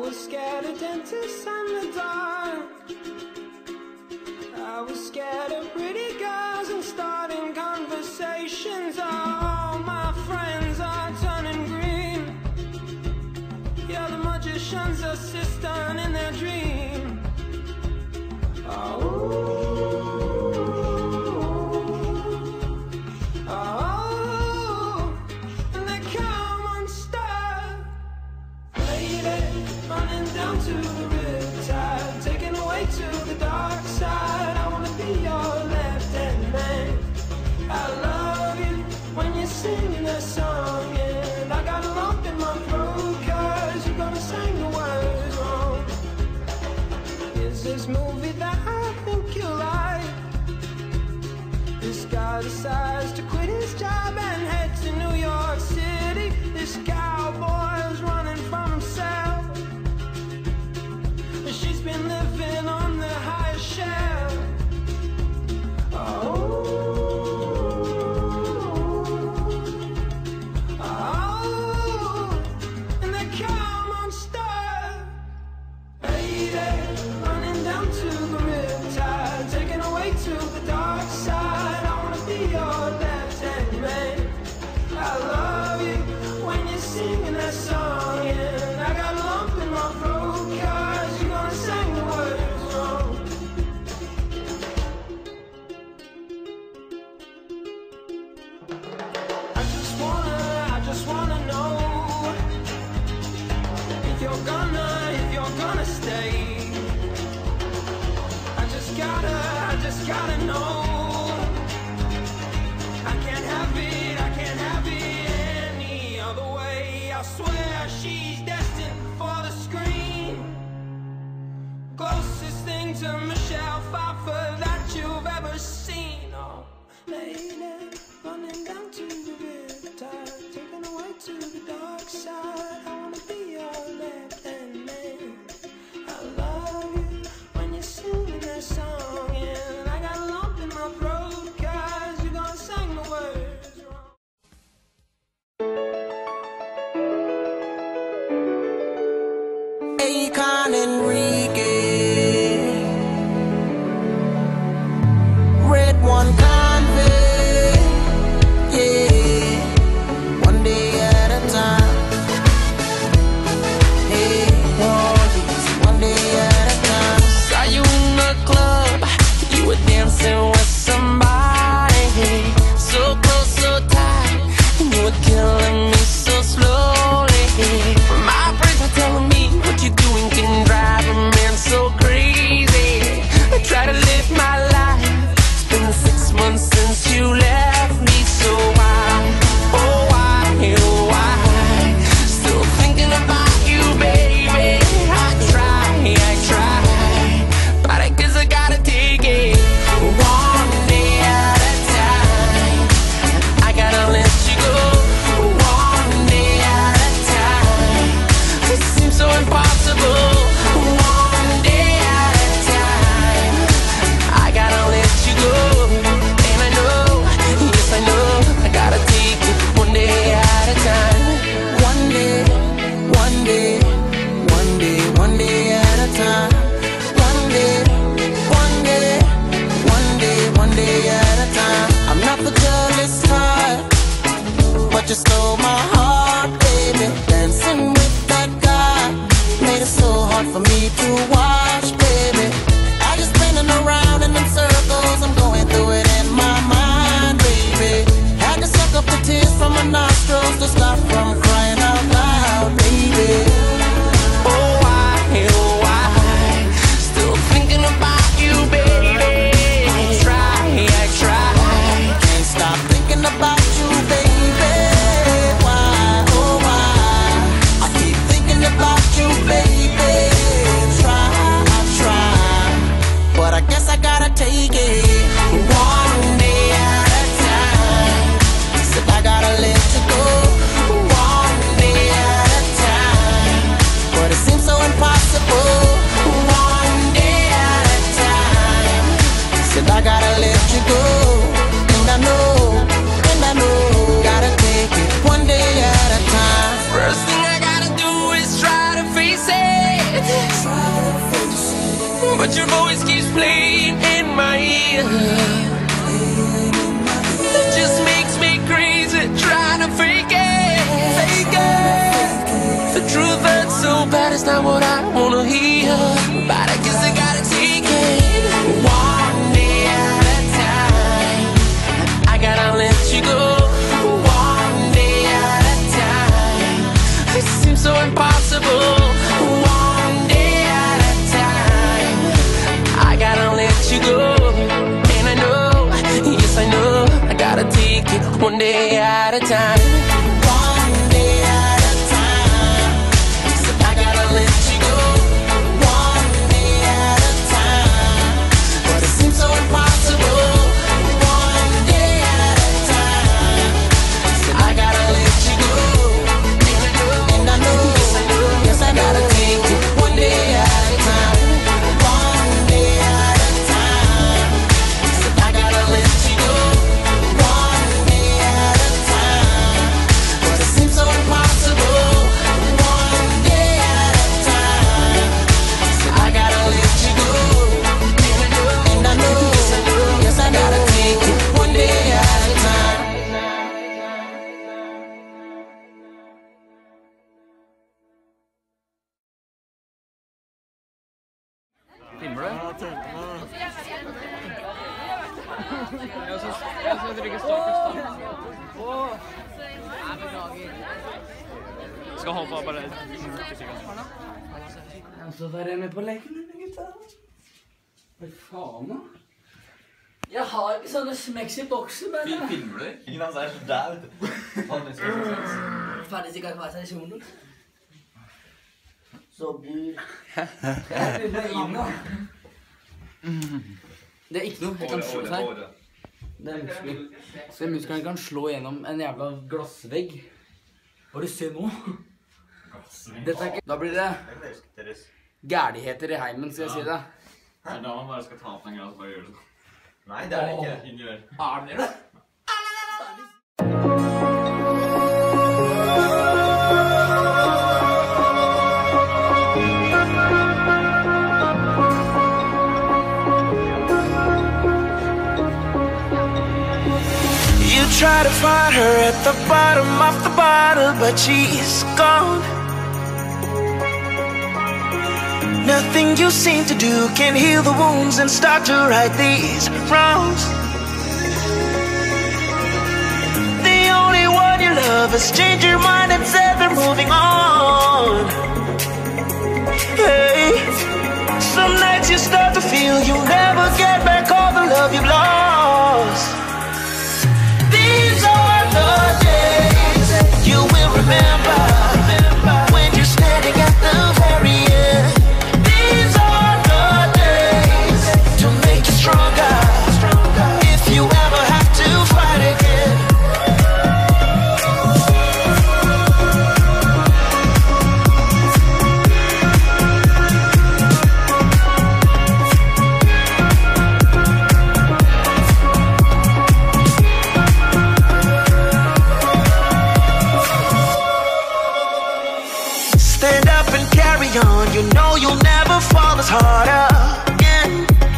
was scared of dentists and the dark. I was scared of pretty girls and starting conversations. All my friends are turning green. Yeah, the magician's assistant in their dream. Oh. Down to the riptide, taken away to the dark side. I wanna be your left-hand man. I love you when you're singing that song, and I got a lump in my throat 'cause you're gonna sing the words wrong. Here's this movie that I think you like. This guy decides to quit his job and head to New York City. This cowboy's running from himself. She's been living on the highest shelf. And they come on stuff. Lady, running down to the riptide, taken away to the dark side. I wanna be your left-hand man. I love you when you're singing that song, and I got a lump in my throat 'cause you're gonna sing the words wrong. I just wanna know if you're gonna stay. I just gotta know. I can't have it any other way. I swear she's destined for the screen. Closest thing to Michelle Pfeiffer that you've ever seen. Oh, lady, running down to the riptide, taken away to the dark side. I wanna be your left-hand man. I love you when you're singing that song, and I got a lump in my throat 'cause you're gonna sing the words wrong. Akon Enrique, Red One Convict, yeah. but your voice keeps playing in my ear. It just makes me crazy trying to fake it. The truth hurts so bad, it's not what I wanna hear, but I guess I gotta take it one day at a time. I gotta let you go one day at a time. It seems so impossible. One day at a time. I gotta let you go, and I know, yes I know, I gotta take it one day at a time. One day at a time. So I gotta let you go one day at a time. But it seems so impossible. One day at a time. So I gotta let you go, and I know, yes I know, yes I gotta take it one day at a time. One day at a time. So I gotta let you go one day at a time. But it seems so impossible. One day at a time. So I gotta let you go, and I know, yes I know, yes I gotta take it one day at a time. Filmer du? Jeg synes det ikke står først. Skal holde på bare 10 sekunder. Så der er jeg med på leken, gutta. Hva faen da? Jeg har ikke sånne smeks i boksen, men... Filmer du? Ingen av oss er så der, vet du. Ferdig sikkert hva seg i kjolen. Så bur... Jeg begynner inn da. Det er ikke noe, jeg kan slå seg. Det er muskler. Så musklene kan slå gjennom en jævla glassvegg. Hva du ser nå? Dette er ikke... Da blir det gærligheter i heimen, skal jeg si det. Det er da man bare skal ta opp en grann og bare gjøre det. Nei, det er det ikke. Ingen gjør. Er det det? You try to find her at the bottom of the bottle, but she's gone. Nothing you seem to do can heal the wounds and start to right these wrongs. The only one you love has changed your mind and said they're moving on. Hey, some nights you start to feel you'll never get back all the love you've lost. These are the days you will remember when you're standing at the very end. These are the days to make you stronger if you ever have to fight again. Stand up and carry on. You know you'll never fall as hard again.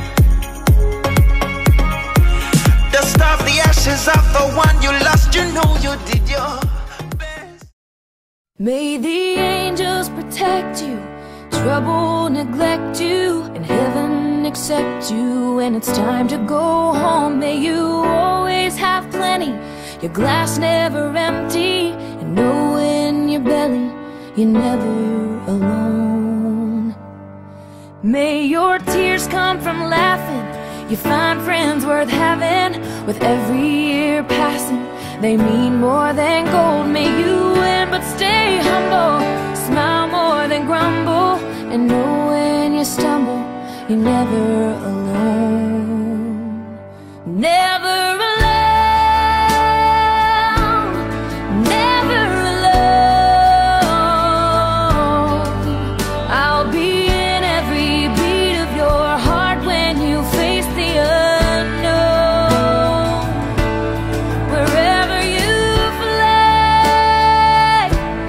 Dust off the ashes of the one you lost. You know you did your best. May the angels protect you, trouble neglect you, and heaven accept you when it's time to go home. May you always have plenty, your glass never empty, and know in your belly you're never alone. May your tears come from laughing, you find friends worth having. With every year passing, they mean more than gold. May you win but stay humble, smile more than grumble, and know when you stumble, you're never alone. Never alone.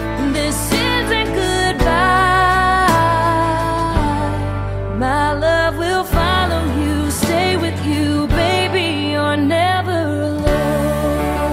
My love will follow you, stay with you, baby, you're never alone.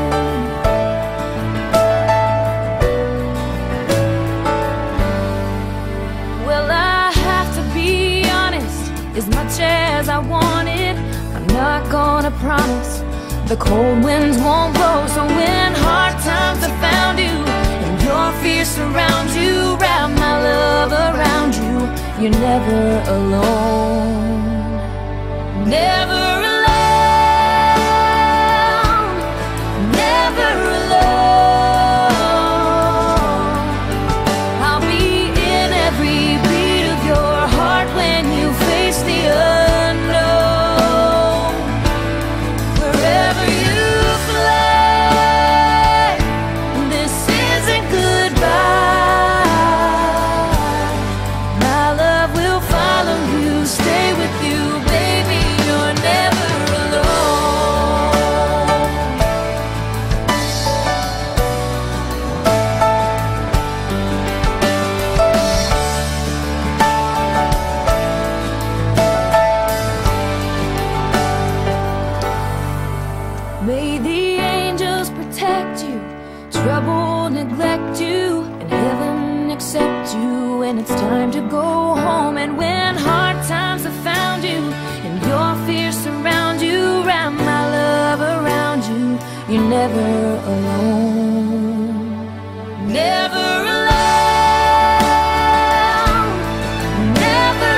Well, I have to be honest, as much as I want it, I'm not gonna promise the cold winds won't blow. So when hard times have found you and your fear surrounds you, wrap my love around you, you're never alone. Never alone, never alone. I'll be in every beat of your heart when you face the unknown. Wherever you fly, this isn't goodbye. My love will follow you, stay with you, baby, you're never alone. May the angels protect you, trouble neglect you, and heaven accept you when it's time to go home. And when hard times have found you and your fears surround you, wrap my love around you, you're never alone. Never alone, never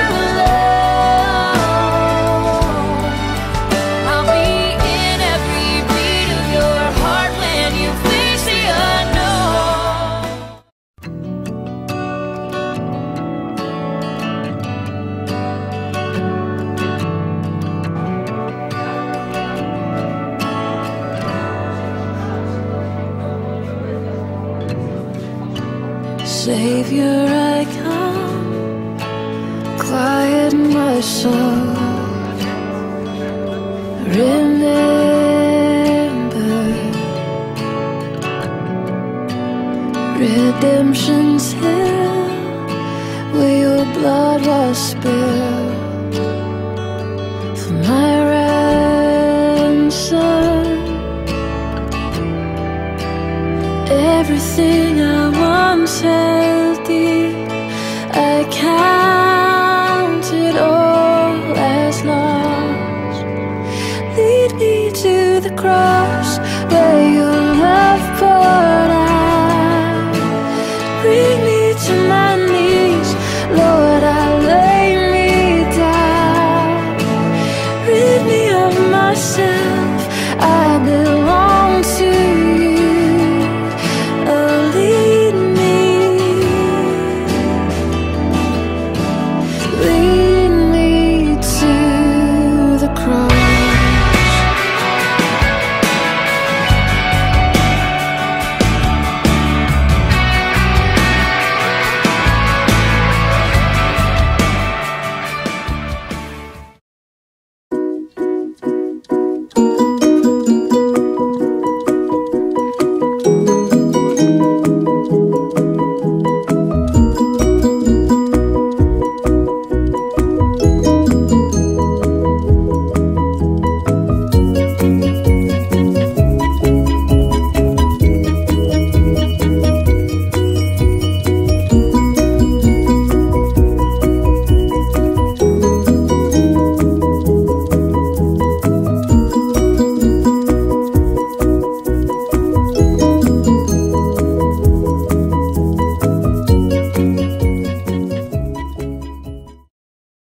alone. I'll be in every beat of your heart when you face the unknown. Savior, I come, quiet my soul. Remember, redemption's hill, where your blood was spilled for my ransom. Everything I once held dear, I counted all as lost. Lead me to the cross.